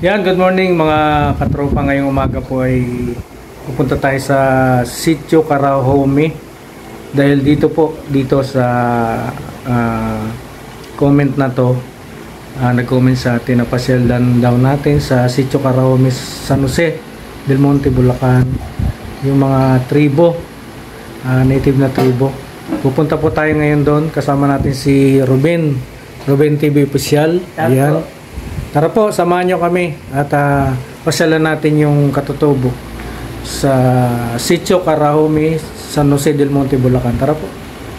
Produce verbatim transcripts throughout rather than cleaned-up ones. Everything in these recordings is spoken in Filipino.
Yan, good morning mga katropa. Ngayong umaga po ay pupunta tayo sa Sitio Carahome. Dahil dito po, dito sa uh, comment na to, uh, nag-comment sa atin na pasyalan daw natin sa Sitio Carahome, San Jose del Monte, Bulacan. Yung mga tribo, uh, native na tribo. Pupunta po tayo ngayon doon. Kasama natin si Ruben, Ruben T V Official. Ayan. Tara po, samahan nyo kami at uh, pasyalan natin yung katutubo sa Sitio Carahome, San Jose del Monte, Bulacan. Tara po.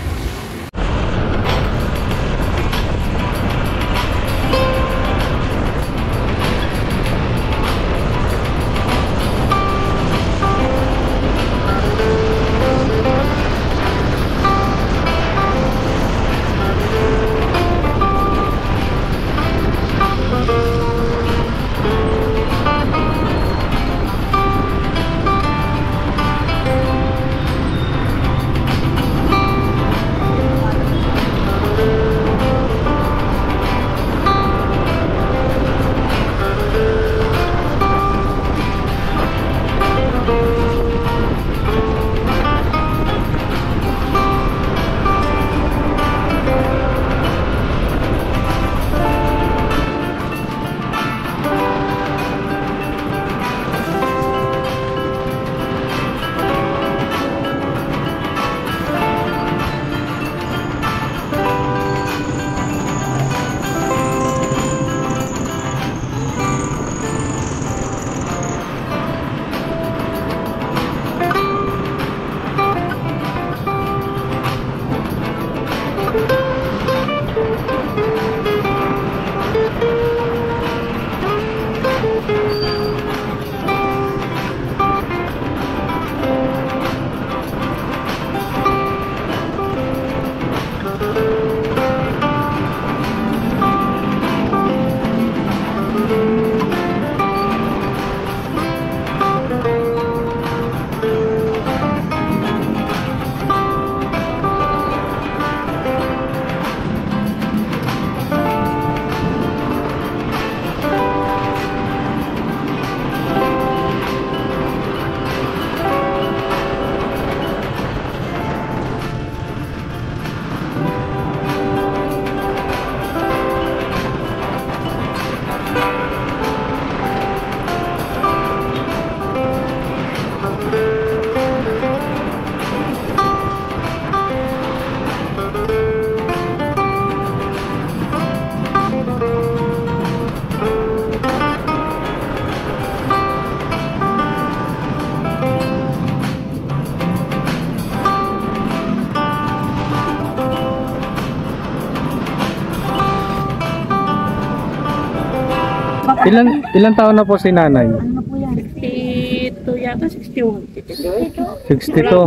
Ilan ilan taon na po si nanay? Ano po yan? sixty-two yata, sixty-one. sixty-two.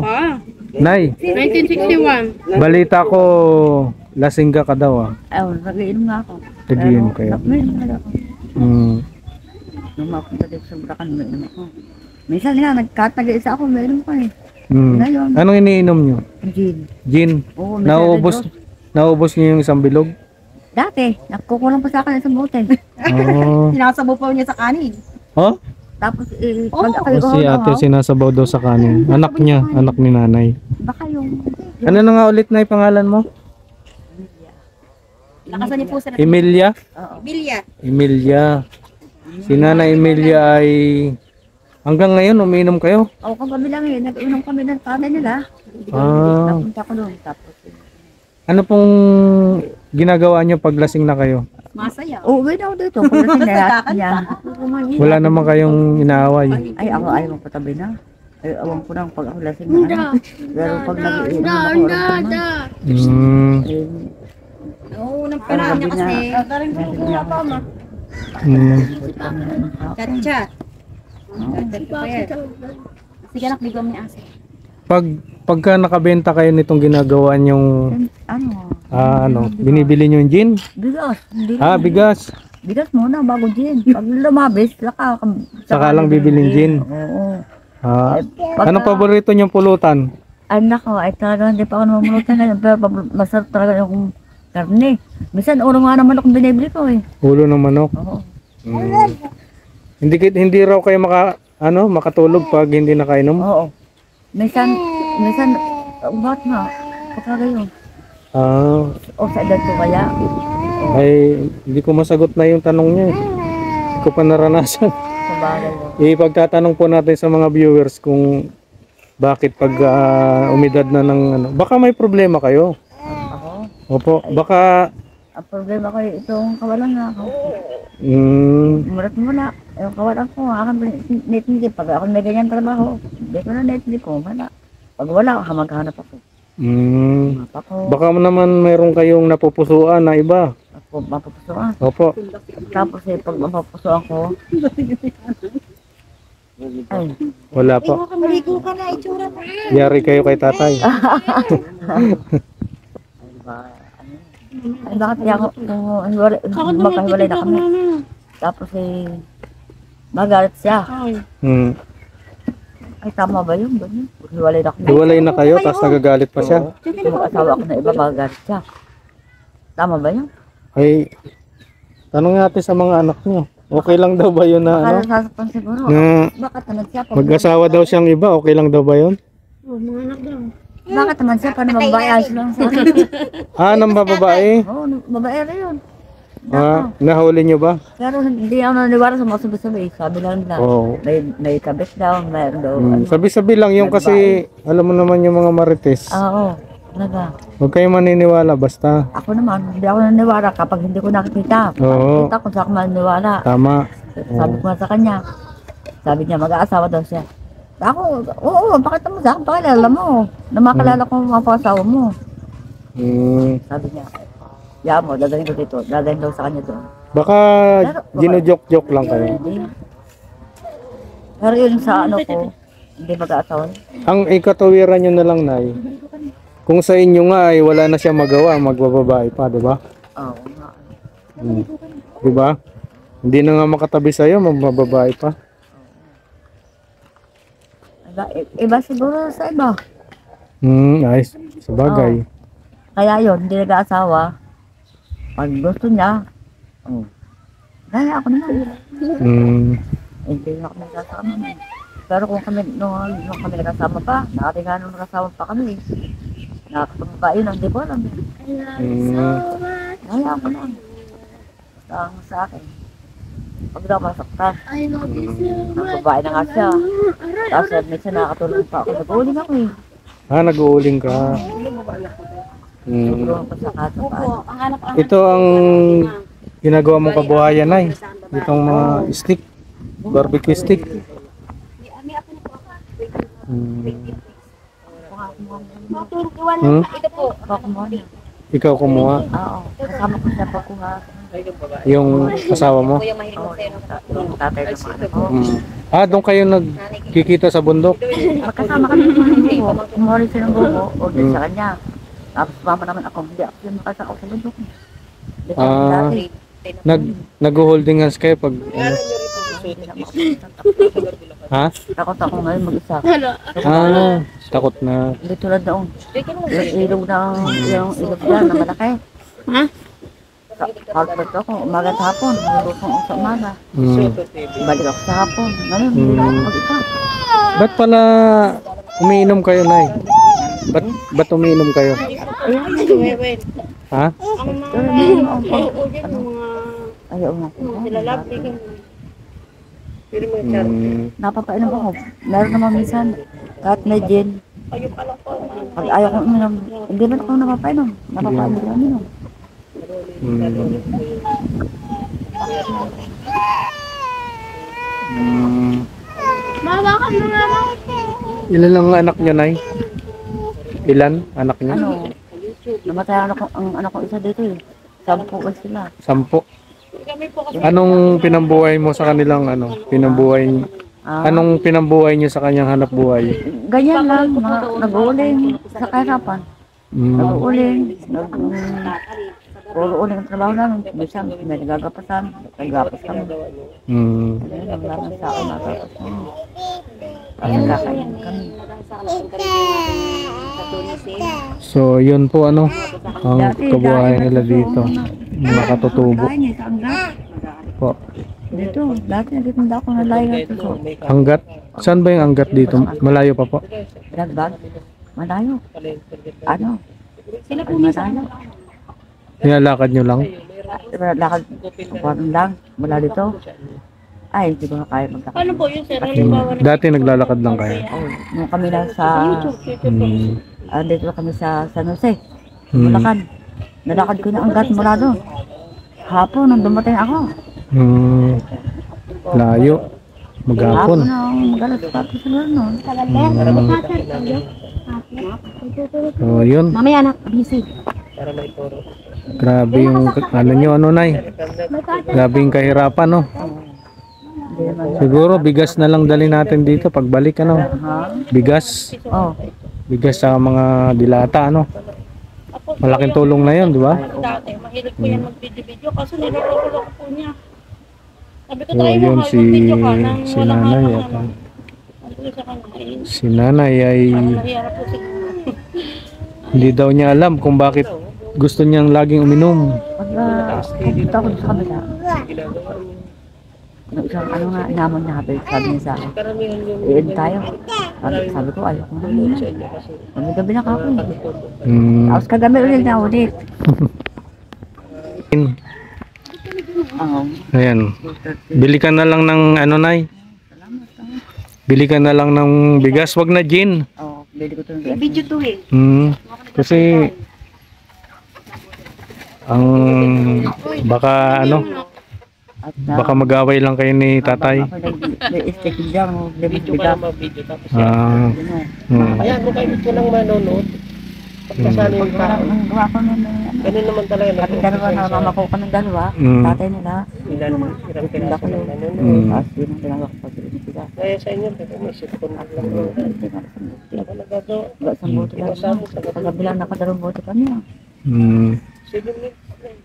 Nay, nineteen sixty-one. balita ko lasingga ka daw ah. Ay, nag-iinom nga ako. Nag-iinom kayo? Nag-iinom nga ako. Hmm. Nung mapunta dito sa Bulacan, nag-iinom ako. Minsan nga, nag-cut nag-iisa ako, nag-iinom pa eh. Hmm. Ngayon, Anong iniinom nyo? gin. Gin? Oo, minsan Nauubos, nag-iinom. nauubos nyo yung isang bilog? Dati, nakukulang pa sa akin isang bote. Oo. Sinasabaw pa niya sa kanin. Oh? Tapos, eh, Oo. pag ako O si ate ako, sinasabaw daw sa kanin. Anak niya, anak ni nanay. baka yung, Ano na nga ulit na yung pangalan mo? Lakasan niyo po sa Emilia? oo. Bilya. Emilia. Si nanay Emilia ay hanggang ngayon umiinom kayo? Ako kagabi lang eh, nag-inom kami ng kanin nila. Ah. Napunta ko doon, tapos, eh, Ano pong ginagawa nyo pag lasing na kayo? Masaya. uuwi na ako dito, pagdating na lahat niya. Wala naman kayong inaaway. Ay, ako ayaw mo patabi na. Ay, awan ko lang pag ako lasing na. ano. Pero pag nag-iinom ako, oras naman. Hmm. Eh, Oo, nang Pero pinahan niya gabi na, kasi. meron niya ako. Hmm. Chat-chat. Chat-chat pa yan. Sige anak, bigyan mo ni Ase. Pag pagka nakabenta kayo nitong ginagawa nyong Ano? ah, ano, binibili nyo yung gin? Bigas. Hindi Ah, bigas. Bigas muna bago gin. Pag lumabis, saka, Saka lang bibiling gin. Oo. Ah, Pagka- anong paborito nyong pulutan? Ay nako, ay talaga hindi pa ako namamulutan ngayon. Pero pab- masarap talaga yung karne. Minsan, ulo nga naman akong binibili ko eh. Ulo ng manok. Oo. Mm. Hindi kit- hindi raw kayo maka ano, makatulog pag hindi nakainom. Oo. Minsan, minsan, uh, bakit nga? Kapag yun. Ah, O sa edad ko kaya. ay hindi ko masagot na yung tanong niya. eh. Hindi ko pa naranasan. Sa bagay yun. Ipagtatanong po natin sa mga viewers kung bakit pag ah, umidad na ng ano. Baka may problema kayo. Ako, Opo, baka ang problema ko itong kawalan nga ako. mm, Murat muna. Yung kawalan ko, akan netindi. Pag ako may ganyan trabaho, hindi ko na netindi ko. Wala. Pag wala, maghanap ako. mm, Hanap ako. baka naman mayroon kayong napupusuan na iba. Ako, mapupusuan. Opo. Tapos eh, pag mapupusuan ko, ay, Wala po. Maligo ka na, itsura mo. Yari kayo kay tatay. ay bakit kaya ako, kung hiwalay, magkahiwalay na kami. Tapos eh, magalit siya. Hmm. Ay, tama ba yun? Ganyan. Hiwalay na kami. Hiwalay na kayo, tapos nagagalit pa siya. Kung mag-asawa ako na iba, magalit siya. Tama ba yun? Ay, tanong natin sa mga anak niyo. Okay lang daw ba yun na ano? Akala sasaktan siguro. Na Bakit naman siya? Pag mag-asawa daw siyang iba, okay lang daw ba yun? Bakit naman siya? Paano mababae? Ayos lang sa akin. Ah, nang babae? Oo, babae rin yun. Ah, nahuli niyo ba? Pero hindi ako naniniwala sa mga sabi-sabi. Sabi lang nila. Oo. May, may kabit daw, mayroon daw. Hmm, ano. sabi-sabi lang yung kasi alam mo naman yung mga marites. Ah, oo. Talaga. Huwag kayong maniniwala basta. Ako naman, hindi ako naniniwala kapag hindi ko nakikita. Oo. Nakikita ko sa ako maniniwala. Tama. Sabi ko nga sa kanya. Sabi niya, mag-aasawa daw siya. Ako, oo, pakita mo sa akin, pakilala mo. Na makalala ko ang mga pangasawa mo. Hmm. Sabi niya, ya mo, dadalhin ko dito. Dadalhin daw sa kanya doon. Baka ginujok-jok lang kayo. Hindi. Pero yun sa ano ko, hindi mag-aasawa. Ang ikatawiran nyo na lang, Nay. Kung sa inyo nga ay wala na siya magawa, magbababae pa, di ba? Oo nga. Hmm. Di ba? Hindi na nga makatabi sa'yo, magbababae pa. Iba, iba siguro sa iba. Hmm, ayos. Sa bagay. Kaya yun, hindi nag-aasawa. Pag gusto niya, oh, gaya ako naman. Hmm. Hindi na kami nagkasama. Pero kung kami, nung, nung kami nagkasama pa, nakatinga nung nagkasama pa kami. Nakakapagbabae lang, di ko alam. Hmm. Gaya ako lang. Basta ang sa akin. Pag daw masaktan, nagbabae na nga siya. Tapos minsan nakakatulog pa ako. Nag-uuling ako eh. Ah, nag-uuling ka. Hmm. Nag-uuling pa sa kaso pa. Ito ang ginagawa mong kabuhayan, Nay. Itong mga stick. Barbecue stick. Hmm. Hmm? Ako mo na. Ikaw kumuha. Oo. Kasama ko siya pagkuha. Yung asawa mo. Oo. Yung tatay ng mga anak ko. Hmm. Ah, doon kayo nagkikita sa bundok. Magkasama kami ng mga buko. Kumuha rin siya ng buko. O din sa kanya. Tapos mama naman ako. Hindi ako yung makasaka sa bundok. Hindi ako Ah. dati. Nag nag-holding hands kayo pag ano? Ha? Takot ako ngayon mag-isa. Ah, takot na. Hindi tulad noon. Yung ilog na, yung ilog yan na malaki. Ha? Kalpot ako, umaga at hapon. Nilulog ako sa umaga. Hmm. Balik ako sa hapon. Ngayon, hindi na ako mag-isa. Ba't pala umiinom kayo, Nay? Ba't, ba't umiinom kayo? Ha? Pero ngayon, ano, ayaw na ko. Hmm. Napapainom ako. Meron naman minsan, kahit may gin. Pag ayaw ko uminom, hindi man ako napapainom. Napapainom ko uminom. Hmm. Hmm. Mawakan mo nga lang. Ilan lang ang anak niya, Nay? Ilan anak niya? Ano, namatay ang anak ko, ang anak ko isa dito eh. Sampu ba sila? Sampo. Anong pinambuhay mo sa kanilang ano? Pinambuhay Ah, Anong pinambuhay niyo sa kanyang hanap buhay? ganyan lang, mga nag-uuling sa kahirapan. Hmm. Nag-uuling, nag puro uling ang trabaho namin. Minsan, may nagagapasan, nagapas kami. Hmm. Ayun, ang laman sa akin, nagapas kami. Tapos nagkakain kami. So, yun po ano, ang kabuhayan nila dito. Makatutubo Kain niya sa angga. po. Dito, dati nagtitinda ako ng layo dito. Hanggat? Saan ba yung hanggat dito? Malayo pa po? Lagbag? Malayo. Ano? Sila po Ay, minsan. malayo. Nilalakad nyo lang? Diba, lakad, parang lang, mula dito. Ay, hindi ko na kaya magkakita. Paano po yun, sir? Hmm. Dati naglalakad lang kayo? Oh, nung kami lang sa, Hmm. ah, dito kami sa San Jose, Hmm. Bulacan. Nalakad ko na hanggat mula doon. Hapon, nung dumating ako. Hmm. Layo. Maghapon. Hapon na magalas pa ako sa lalo noon. So, yun. Mamaya anak, busy. Grabe yung, ano nyo, ano nay? Grabe yung kahirapan, no? Hindi naman. Siguro, bigas na lang dali natin dito pagbalik, ano? Ha? Bigas. Oh, Bigas sa mga dilata, ano? Malaking tulong na yun, di ba? Dati, mahilig po yan mag-video-video kaso niloloko ko po niya. Sabi ko, So, try mo, yun si, mag-video ka nang si walang nanay. ano, At, ano. ah, Sabi ko sa kanya, eh, si nanay ay mahirap po siguro. hindi daw niya alam kung bakit gusto niyang laging uminom. pag uh, pupunta ako sa kabila. Ano, isang ano nga, inamon niya sabi, sabi niya sa akin. Iin tayo. Sabi, sabi ko, ayoko na muna. Gabi-gabi na ako. Hmm. Tapos kagabi ulit na ulit. Oo. Ayan. Bili ka na lang ng ano, nay? Bili ka na lang ng bigas. Wag na gin. Oo, bili ko ito ng Video to eh. Hmm. Kasi ang baka ano, At uh, baka mag-away lang kayo ni tatay. Ako nag-stick dyan, Video nag-stick ka up. naman, video tapos Ah. Hmm. ayan, kung kayo gusto lang manonood, pagkasali yung tao. Ang gawa ko nun, eh, ano, Ganun naman talaga. kami dalawa na mama ko kami dalawa, Mm. tatay nila, Ilan, ilang tinda piraso ko lang yun. nanonood. Mm. Tapos yun ang tinawag ko pag sila. Kaya sa inyo, pero may sitcom lang lang. Ako nagagawa. Wala sa bote lang. Sa kabilang nakadalawang bote kami. ah. Hmm. Seven minutes lang.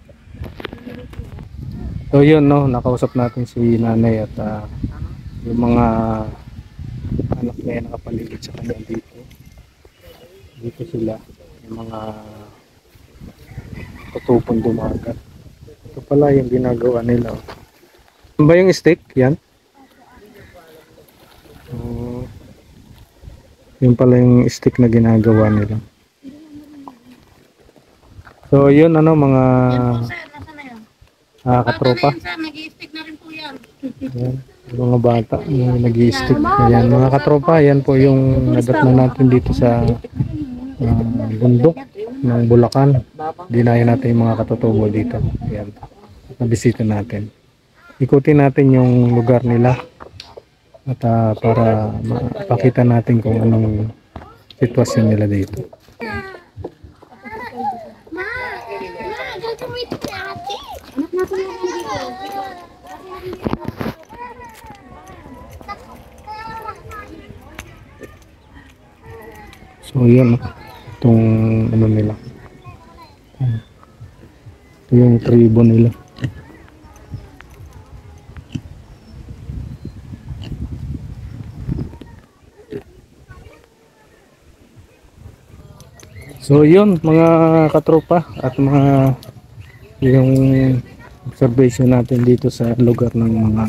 So yun, no, nakausap natin si nanay at ah, yung mga anak niya nakapaligid sa kanya dito. Dito sila, yung mga tutupong dumagat. Ito pala yung ginagawa nila. Ano ba yung stick? Yan? Oh, yun pala yung stick na ginagawa nila. So yun, ano, mga ah, katropa. Nag-i-stick na rin po yan. Yan, yung mga bata yung nag-i-stick. Ayan, mga katropa, yan po yung nadatnan natin dito sa ah, bundok ng Bulacan. Dinayan natin yung mga katutubo dito. Ayan, nabisita natin. Ikutin natin yung lugar nila at ah, para mapakita natin kung anong sitwasyon nila dito. So yan, itong ano nila, ito yung tribo nila. So yun mga katropa at mga yung observation natin dito sa lugar ng mga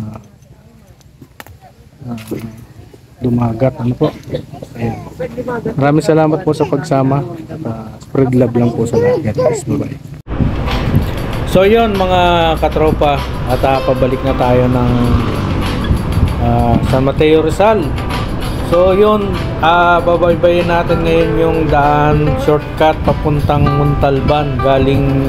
uh, dumagat, ano po. Ayan. Maraming salamat po sa pagsama. Uh, spread love lang po sa lahat. Bye-bye. So yun mga katropa at uh, pabalik na tayo ng uh, San Mateo Rizal. So yun, uh, babaybayin natin ngayon yung daan shortcut papuntang Montalban galing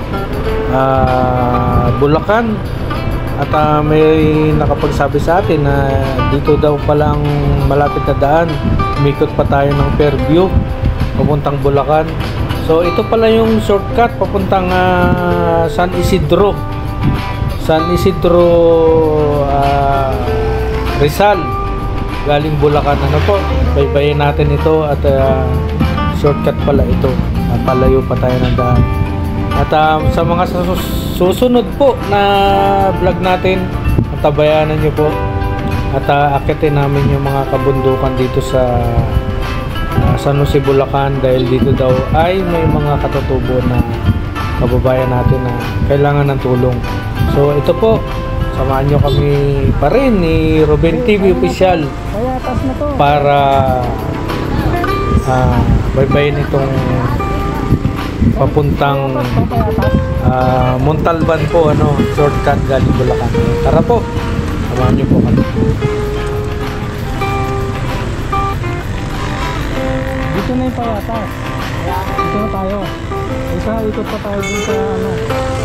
uh, Bulacan. At uh, may nakapagsabi sa atin na dito daw palang malapit na daan, umikot pa tayo ng Fairview papuntang Bulacan. So ito pala yung shortcut papuntang uh, San Isidro San Isidro uh, Rizal galing Bulacan. Ano po, baybayin natin ito at uh, shortcut pala ito at palayo pa tayo ng daan. At um, sa mga sus susunod po na vlog natin, tabayanan nyo po at uh, akitin namin yung mga kabundukan dito sa uh, San Jose, Bulacan, dahil dito daw ay may mga katutubo na kababayan natin na kailangan ng tulong. So ito po, samahan nyo kami pa rin ni Ruben T V Official para uh, baybayin itong papuntang uh, Montalban po, ano, shortcut galing Bulacan. Tara po, samahan nyo po kami. Dito na yung payatas. Dito na tayo. Isa, ikot pa tayo dun sa ano.